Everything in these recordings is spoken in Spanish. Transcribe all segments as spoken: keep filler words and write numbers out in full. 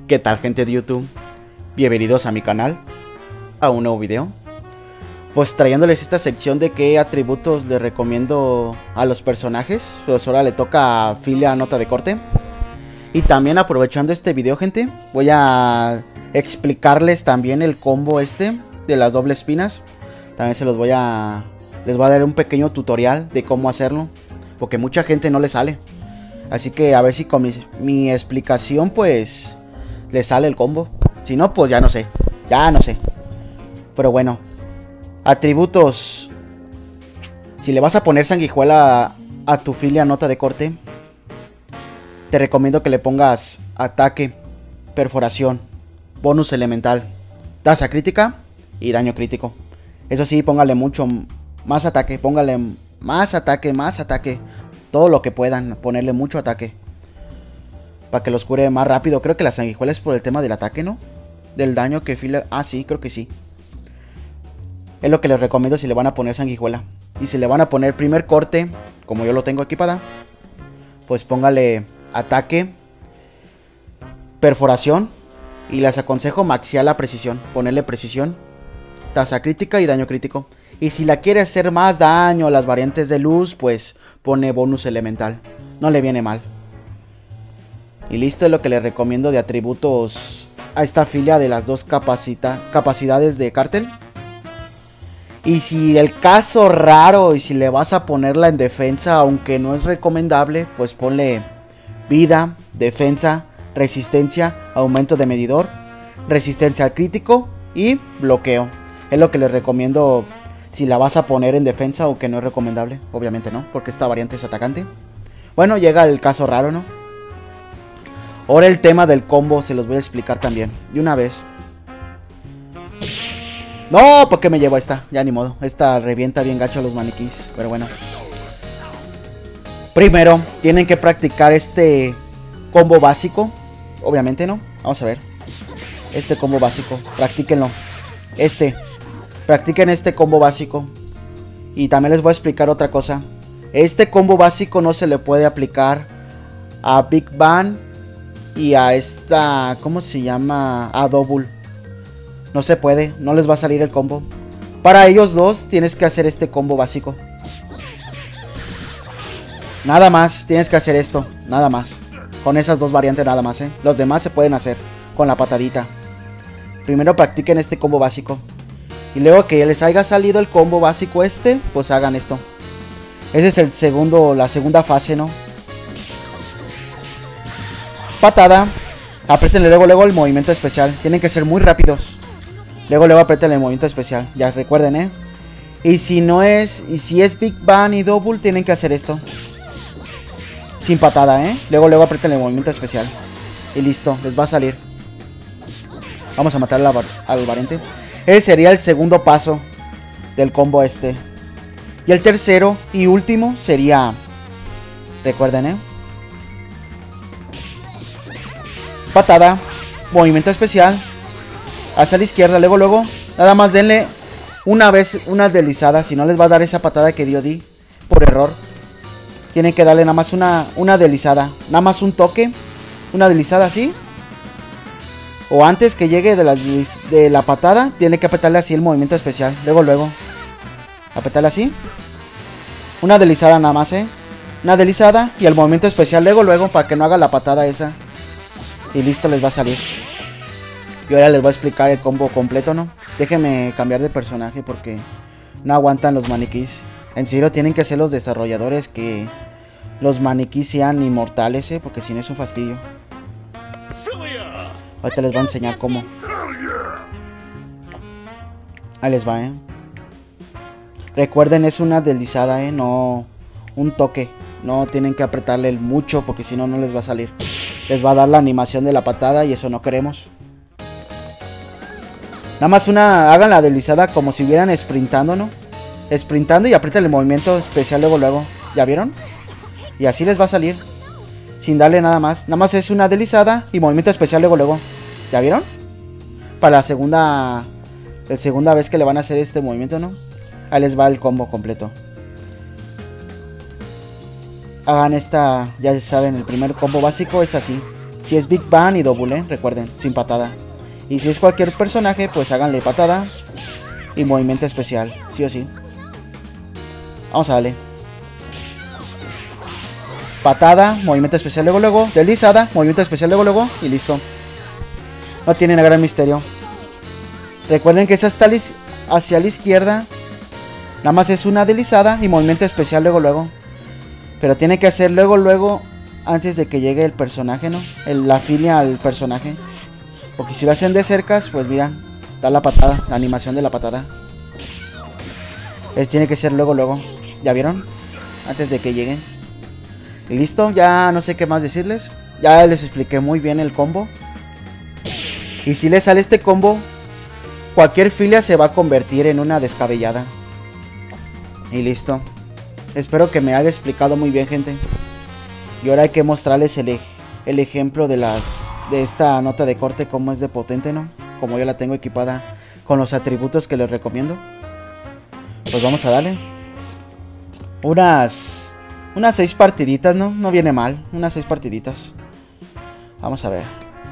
¿Qué tal, gente de YouTube? Bienvenidos a mi canal, a un nuevo video. Pues trayéndoles esta sección de qué atributos les recomiendo a los personajes. Pues ahora le toca a Filia nota de corte. Y también aprovechando este video, gente, voy a explicarles también el combo este de las doble espinas. También se los voy a... les voy a dar un pequeño tutorial de cómo hacerlo, porque mucha gente no le sale. Así que a ver si con mi, mi explicación pues le sale el combo. Si no, pues ya no sé. Ya no sé. Pero bueno. Atributos. Si le vas a poner sanguijuela a, a tu Filia nota de corte, te recomiendo que le pongas ataque, perforación, bonus elemental, tasa crítica y daño crítico. Eso sí, póngale mucho más ataque. Póngale más ataque, más ataque. Todo lo que puedan, ponerle mucho ataque para que los cure más rápido. Creo que la sanguijuela es por el tema del ataque, ¿no? Del daño que Filia... Ah, sí, creo que sí. Es lo que les recomiendo si le van a poner sanguijuela. Y si le van a poner primer corte, como yo lo tengo equipada, pues póngale ataque, perforación. Y les aconsejo maxiar la precisión. Ponerle precisión, tasa crítica y daño crítico. Y si la quiere hacer más daño a las variantes de luz, pues pone bonus elemental. No le viene mal. Y listo, es lo que le recomiendo de atributos a esta Filia de las dos capacita capacidades de cártel. Y si el caso raro y si le vas a ponerla en defensa, aunque no es recomendable, pues ponle vida, defensa, resistencia, aumento de medidor, resistencia al crítico y bloqueo. Es lo que les recomiendo si la vas a poner en defensa, aunque no es recomendable. Obviamente no, porque esta variante es atacante. Bueno, llega el caso raro, ¿no? Ahora el tema del combo se los voy a explicar también, de una vez. No, ¿por qué me llevo esta? Ya ni modo, esta revienta bien gacho a los maniquís, pero bueno. Primero, tienen que practicar este combo básico. Obviamente no, vamos a ver. Este combo básico, practíquenlo. Este, practiquen este combo básico. Y también les voy a explicar otra cosa. Este combo básico no se le puede aplicar a Big Bang y a esta, ¿cómo se llama? A Double. No se puede, no les va a salir el combo. Para ellos dos tienes que hacer este combo básico. Nada más, tienes que hacer esto, nada más. Con esas dos variantes nada más, ¿eh? Los demás se pueden hacer con la patadita. Primero practiquen este combo básico. Y luego que les haya salido el combo básico este, pues hagan esto. Ese es el segundo, la segunda fase, ¿no? Patada. Apriétenle luego, luego el movimiento especial. Tienen que ser muy rápidos. Luego, luego apriétenle el movimiento especial. Ya recuerden, ¿eh? Y si no es... Y si es Big Bang y Double, tienen que hacer esto. Sin patada, ¿eh? Luego, luego apriétenle el movimiento especial. Y listo, les va a salir. Vamos a matar al, al variante. Ese sería el segundo paso del combo este. Y el tercero y último sería... Recuerden, ¿eh? Patada, movimiento especial, hacia la izquierda, luego, luego, nada más denle una vez una deslizada, si no les va a dar esa patada que dio Di por error. Tienen que darle nada más una, una deslizada, nada más un toque, una deslizada así. O antes que llegue de la, de la patada, tiene que apretarle así el movimiento especial, luego, luego, apretarle así. Una deslizada nada más, eh, una deslizada y el movimiento especial, luego, luego, para que no haga la patada esa. Y listo, les va a salir. Y ahora les voy a explicar el combo completo, ¿no? Déjenme cambiar de personaje porque no aguantan los maniquís. En serio, tienen que ser los desarrolladores que los maniquís sean inmortales, ¿eh? Porque si no es un fastidio. Ahorita les voy a enseñar cómo. Ahí les va, ¿eh? Recuerden, es una deslizada, ¿eh? No un toque. No tienen que apretarle el mucho porque si no, no les va a salir. Les va a dar la animación de la patada y eso no queremos. Nada más una... Hagan la deslizada como si vieran sprintando, ¿no? Sprintando y aprieten el movimiento especial luego, luego. ¿Ya vieron? Y así les va a salir. Sin darle nada más. Nada más es una deslizada y movimiento especial luego, luego. ¿Ya vieron? Para la segunda... La segunda vez que le van a hacer este movimiento, ¿no? Ahí les va el combo completo. Hagan esta, ya saben, el primer combo básico es así. Si es Big Bang y Double, ¿eh? Recuerden, sin patada. Y si es cualquier personaje, pues háganle patada y movimiento especial, sí o sí. Vamos a darle. Patada, movimiento especial luego luego, deslizada, movimiento especial luego luego y listo. No tiene un gran misterio. Recuerden que es hasta hacia la izquierda. Nada más es una deslizada y movimiento especial luego luego. Pero tiene que hacer luego luego antes de que llegue el personaje, ¿no? El, la filia al personaje. Porque si lo hacen de cerca, pues miran, da la patada, la animación de la patada. Es, tiene que ser luego luego. ¿Ya vieron? Antes de que llegue. Y listo, ya no sé qué más decirles. Ya les expliqué muy bien el combo. Y si les sale este combo, cualquier filia se va a convertir en una descabellada. Y listo. Espero que me haya explicado muy bien, gente. Y ahora hay que mostrarles el, ej el ejemplo de las de esta nota de corte, cómo es de potente, ¿no? Como yo la tengo equipada con los atributos que les recomiendo. Pues vamos a darle. Unas... Unas seis partiditas, ¿no? No viene mal. Unas seis partiditas. Vamos a ver.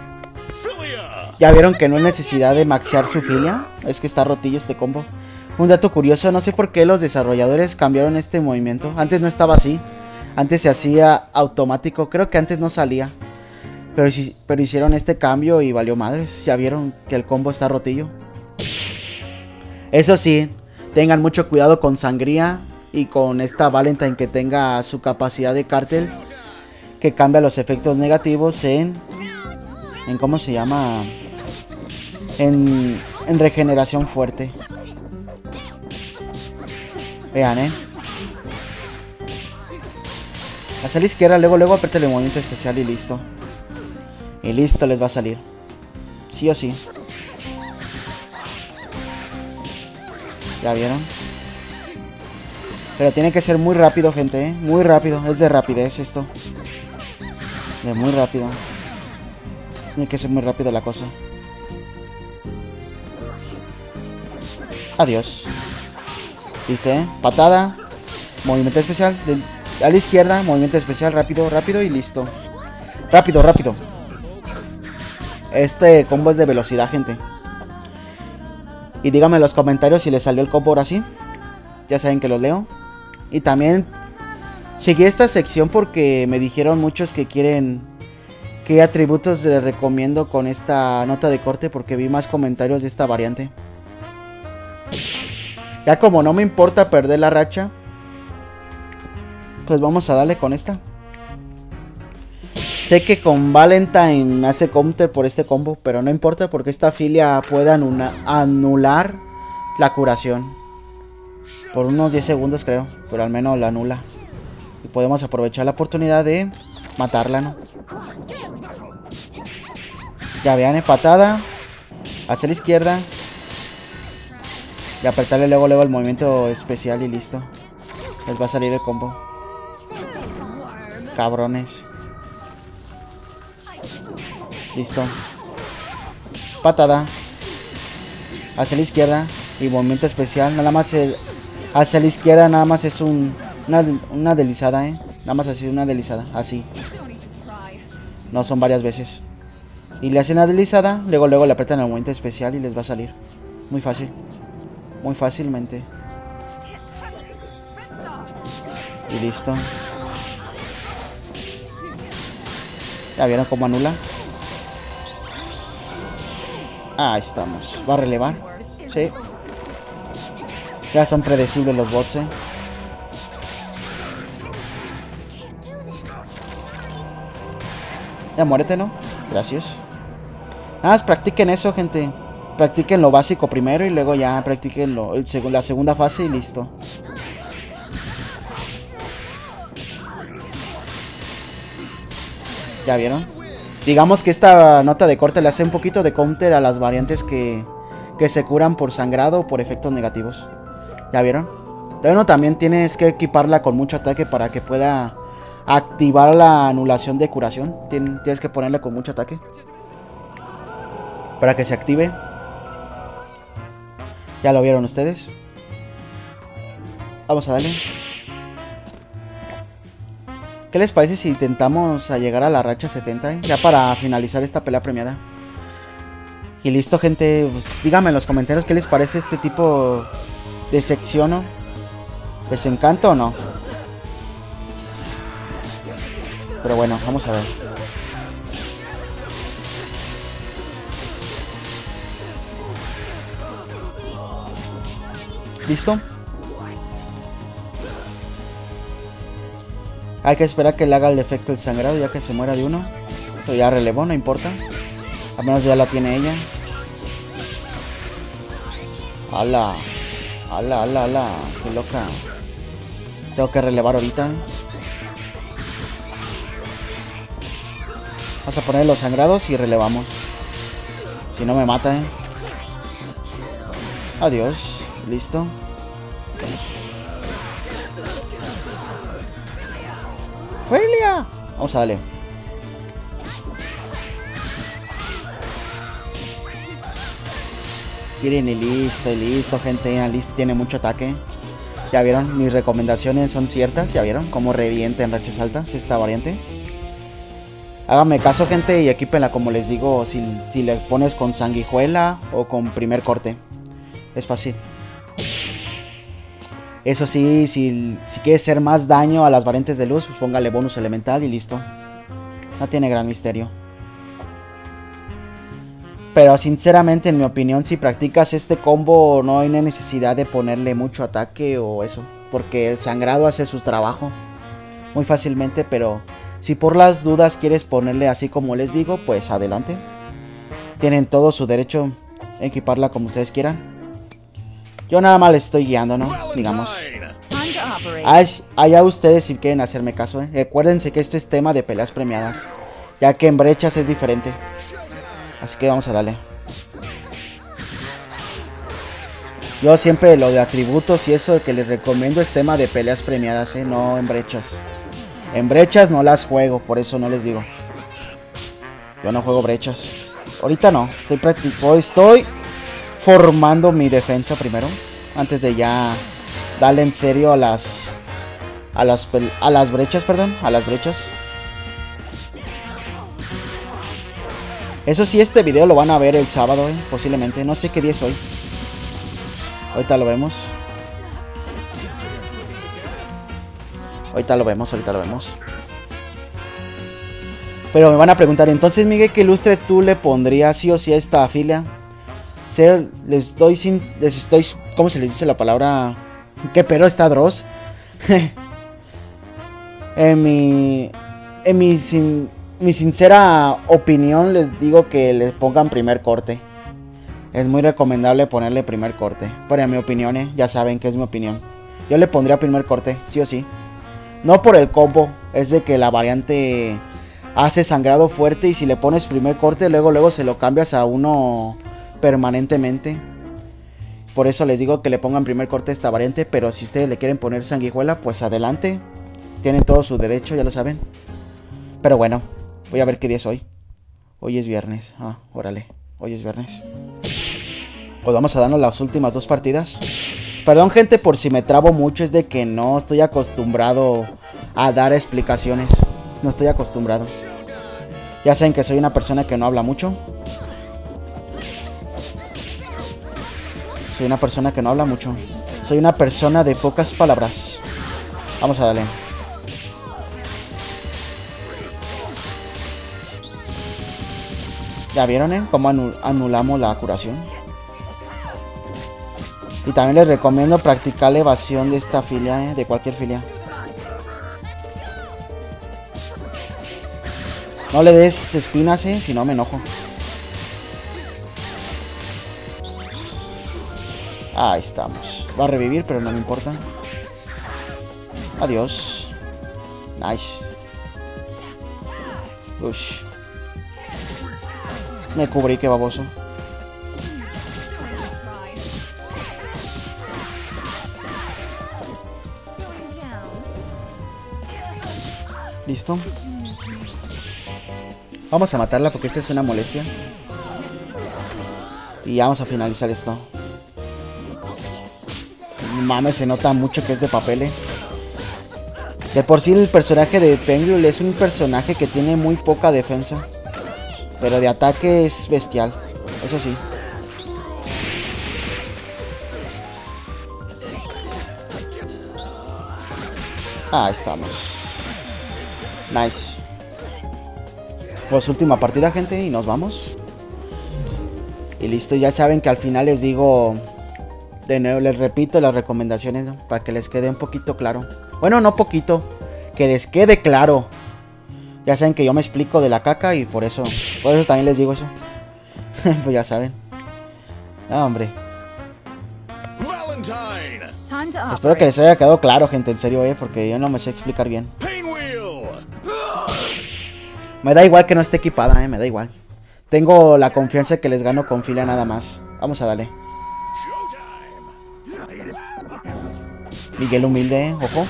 Ya vieron que no hay necesidad de maxear su filia. Es que está rotillo este combo. Un dato curioso, no sé por qué los desarrolladores cambiaron este movimiento. Antes no estaba así. Antes se hacía automático. Creo que antes no salía. Pero, pero hicieron este cambio y valió madres. Ya vieron que el combo está rotillo. Eso sí, tengan mucho cuidado con Sangría y con esta Valentine que tenga su capacidad de cártel, que cambia los efectos negativos en... en ¿cómo se llama? En, en regeneración fuerte. Vean, eh. Hacia la izquierda, luego, luego aprieta el movimiento especial y listo. Y listo, les va a salir. Sí o sí. ¿Ya vieron? Pero tiene que ser muy rápido, gente, ¿eh? Muy rápido. Es de rapidez esto. De muy rápido. Tiene que ser muy rápido la cosa. Adiós. ¿Viste, eh? Patada. Movimiento especial. De, a la izquierda. Movimiento especial. Rápido, rápido y listo. Rápido, rápido. Este combo es de velocidad, gente. Y díganme en los comentarios si les salió el combo ahora sí. Ya saben que los leo. Y también seguí esta sección porque me dijeron muchos que quieren... ¿Qué atributos les recomiendo con esta nota de corte? Porque vi más comentarios de esta variante. Ya como no me importa perder la racha, pues vamos a darle con esta. Sé que con Valentine me hace counter por este combo, pero no importa porque esta filia puede anular la curación. Por unos diez segundos creo, pero al menos la anula. Y podemos aprovechar la oportunidad de matarla, ¿no? Ya vean, patada hacia la izquierda. Y apretarle luego luego el movimiento especial y listo. Les va a salir el combo. Cabrones. Listo. Patada hacia la izquierda y movimiento especial. Nada más el, hacia la izquierda nada más es un una, una deslizada, eh. Nada más así, una deslizada, así. No son varias veces. Y le hacen la deslizada, luego luego le apretan el movimiento especial y les va a salir. Muy fácil. Muy fácilmente. Y listo. ¿Ya vieron cómo anula? Ahí estamos. ¿Va a relevar? Sí. Ya son predecibles los bots, eh. Ya muérete, ¿no? Gracias. Nada más practiquen eso, gente. Practiquen lo básico primero y luego ya practiquen lo, el seg la segunda fase y listo. ¿Ya vieron? Digamos que esta nota de corte le hace un poquito de counter a las variantes que, que se curan por sangrado o por efectos negativos. ¿Ya vieron? Bueno, también tienes que equiparla con mucho ataque para que pueda activar la anulación de curación. Tien, tienes que ponerle con mucho ataque para que se active. Ya lo vieron ustedes. Vamos a darle. ¿Qué les parece si intentamos a llegar a la racha setenta? Eh? Ya para finalizar esta pelea premiada. Y listo, gente. Pues díganme en los comentarios qué les parece este tipo de sección, ¿no? ¿Les encanta o no? Pero bueno, vamos a ver. ¿Listo? Hay que esperar que le haga el efecto del sangrado ya que se muera de uno. Pero ya relevó, no importa. Al menos ya la tiene ella. ¡Hala! ¡Hala, hala, hala! ¡Qué loca! Tengo que relevar ahorita. Vamos a poner los sangrados y relevamos. Si no me mata, eh. Adiós. Listo. ¡Felia! Vamos a darle. Miren, y listo, y listo, gente. Alice tiene mucho ataque. Ya vieron, mis recomendaciones son ciertas. Ya vieron cómo revienta en rachas altas esta variante. Háganme caso, gente, y equípenla como les digo. Si, si le pones con sanguijuela o con primer corte. Es fácil. Eso sí, si, si quieres hacer más daño a las variantes de luz, pues póngale bonus elemental y listo. No tiene gran misterio. Pero sinceramente, en mi opinión, si practicas este combo, no hay necesidad de ponerle mucho ataque o eso. Porque el sangrado hace su trabajo muy fácilmente, pero si por las dudas quieres ponerle así como les digo, pues adelante. Tienen todo su derecho a equiparla como ustedes quieran. Yo nada más les estoy guiando, ¿no? Digamos. Allá ustedes si quieren hacerme caso, ¿eh? Acuérdense que esto es tema de peleas premiadas. Ya que en brechas es diferente. Así que vamos a darle. Yo siempre lo de atributos y eso que les recomiendo es tema de peleas premiadas, ¿eh? No en brechas. En brechas no las juego, por eso no les digo. Yo no juego brechas. Ahorita no, estoy practicando, estoy formando mi defensa primero. Antes de ya darle en serio a las a las a las brechas, perdón, a las brechas. Eso sí, este video lo van a ver el sábado, eh, posiblemente. No sé qué día es hoy. Ahorita lo vemos. Ahorita lo vemos, ahorita lo vemos. Pero me van a preguntar, entonces, Miguel, ¿qué lustre tú le pondrías sí o sí a esta filia? Se, les doy sin... Les estoy... ¿Cómo se les dice la palabra? ¿Qué pero está Dross? en mi... En mi, sin, mi sincera opinión les digo que les pongan primer corte. Es muy recomendable ponerle primer corte. Pero en mi opinión, eh, ya saben que es mi opinión. Yo le pondría primer corte, sí o sí. No por el combo, es de que la variante hace sangrado fuerte y si le pones primer corte, luego luego se lo cambias a uno permanentemente. Por eso les digo que le pongan primer corte a esta variante, pero si ustedes le quieren poner sanguijuela, pues adelante. Tienen todo su derecho, ya lo saben. Pero bueno, voy a ver qué día es hoy. Hoy es viernes, ah, órale, hoy es viernes. Pues vamos a darnos las últimas dos partidas. Perdón, gente, por si me trabo mucho, es de que no estoy acostumbrado a dar explicaciones. No estoy acostumbrado. Ya saben que soy una persona que no habla mucho. Soy una persona que no habla mucho. Soy una persona de pocas palabras. Vamos a darle. ¿Ya vieron, eh? Cómo anul anulamos la curación. Y también les recomiendo practicar la evasión de esta filia, ¿eh? De cualquier filia. No le des espinas, ¿eh? Si no me enojo. Ahí estamos. Va a revivir, pero no me importa. Adiós. Nice. Ush. Me cubrí, qué baboso. Listo. Vamos a matarla porque esta es una molestia. Y vamos a finalizar esto. Mames, se nota mucho que es de papel, eh. De por sí el personaje de Penguin es un personaje que tiene muy poca defensa. Pero de ataque es bestial. Eso sí. Ah, estamos. Nice. Pues última partida, gente, y nos vamos. Y listo, ya saben que al final les digo... De nuevo, les repito las recomendaciones, ¿no? Para que les quede un poquito claro. Bueno, no poquito. Que les quede claro. Ya saben que yo me explico de la caca y por eso... Por eso también les digo eso. Pues ya saben. No, hombre. Espero que les haya quedado claro, gente, en serio, eh, porque yo no me sé explicar bien. Me da igual que no esté equipada, eh, me da igual. Tengo la confianza que les gano con fila nada más. Vamos a darle. Miguel humilde, eh, ojo.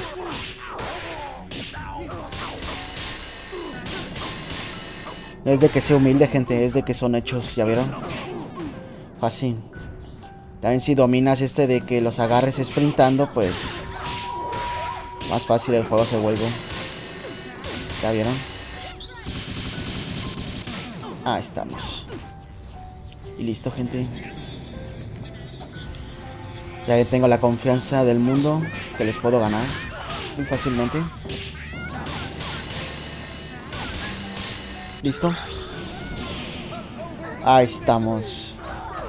No es de que sea humilde, gente, es de que son hechos, ¿ya vieron? Fácil. También si dominas este de que los agarres sprintando, pues... Más fácil el juego se vuelve. ¿Ya vieron? Ah, estamos. Y listo, gente. Ya que tengo la confianza del mundo que les puedo ganar muy fácilmente. Listo. Ahí estamos.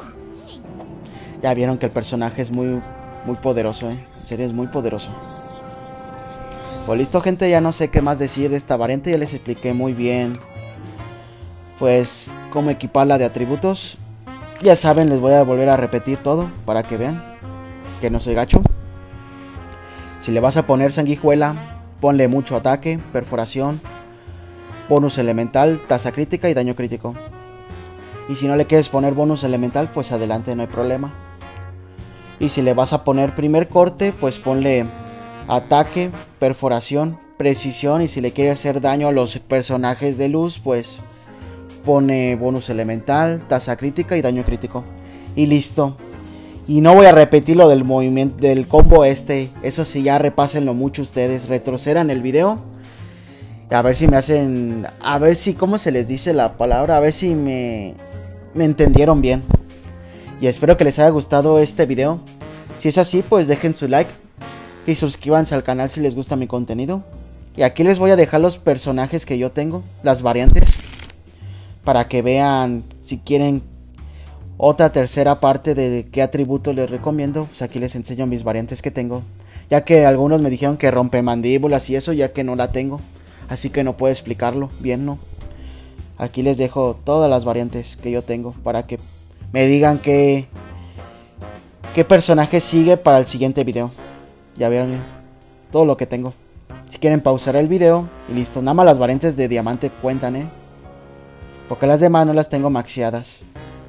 Ya vieron que el personaje es muy, muy poderoso, eh. En serio, es muy poderoso. Pues listo, gente, ya no sé qué más decir de esta variante. Ya les expliqué muy bien, pues, cómo equiparla de atributos. Ya saben, les voy a volver a repetir todo para que vean que no soy gacho. Si le vas a poner sanguijuela, ponle mucho ataque, perforación, bonus elemental, tasa crítica y daño crítico. Y si no le quieres poner bonus elemental, pues adelante, no hay problema. Y si le vas a poner primer corte, pues ponle ataque, perforación, precisión. Y si le quieres hacer daño a los personajes de luz, pues pone bonus elemental, tasa crítica y daño crítico. Y listo. Y no voy a repetir lo del movimiento del combo este. Eso sí, ya repásenlo mucho ustedes. Retrocedan el video. A ver si me hacen... A ver si... ¿Cómo se les dice la palabra? A ver si me... Me entendieron bien. Y espero que les haya gustado este video. Si es así, pues dejen su like. Y suscríbanse al canal si les gusta mi contenido. Y aquí les voy a dejar los personajes que yo tengo. Las variantes. Para que vean si quieren otra tercera parte de qué atributo les recomiendo. Pues aquí les enseño mis variantes que tengo. Ya que algunos me dijeron que rompe mandíbulas y eso, ya que no la tengo. Así que no puedo explicarlo bien, ¿no? Aquí les dejo todas las variantes que yo tengo para que me digan qué, qué personaje sigue para el siguiente video. Ya vieron todo lo que tengo. Si quieren pausar el video y listo. Nada más las variantes de diamante cuentan, ¿eh? Porque las demás no las tengo maxeadas.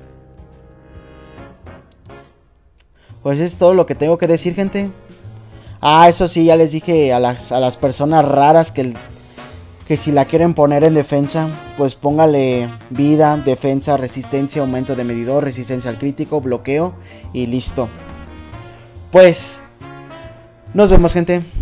Pues es todo lo que tengo que decir, gente. Ah, eso sí, ya les dije a las, a las personas raras que... El, Que si la quieren poner en defensa, pues póngale vida, defensa, resistencia, aumento de medidor, resistencia al crítico, bloqueo y listo. Pues nos vemos, gente.